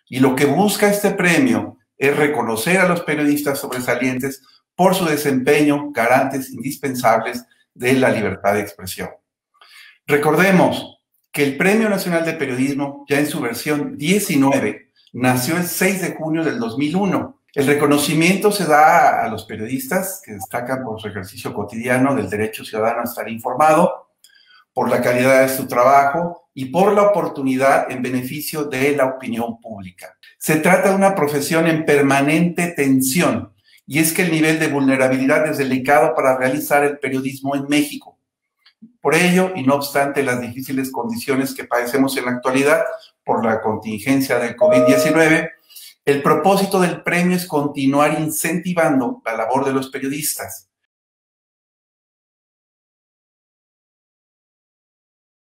Y lo que busca este premio es reconocer a los periodistas sobresalientes por su desempeño, garantes indispensables de la libertad de expresión. Recordemos que el Premio Nacional de Periodismo, ya en su versión 19, nació el 6 de junio del 2001. El reconocimiento se da a los periodistas que destacan por su ejercicio cotidiano del derecho ciudadano a estar informado, por la calidad de su trabajo y por la oportunidad en beneficio de la opinión pública. Se trata de una profesión en permanente tensión, y es que el nivel de vulnerabilidad es delicado para realizar el periodismo en México. Por ello, y no obstante las difíciles condiciones que padecemos en la actualidad por la contingencia del COVID-19, el propósito del premio es continuar incentivando la labor de los periodistas,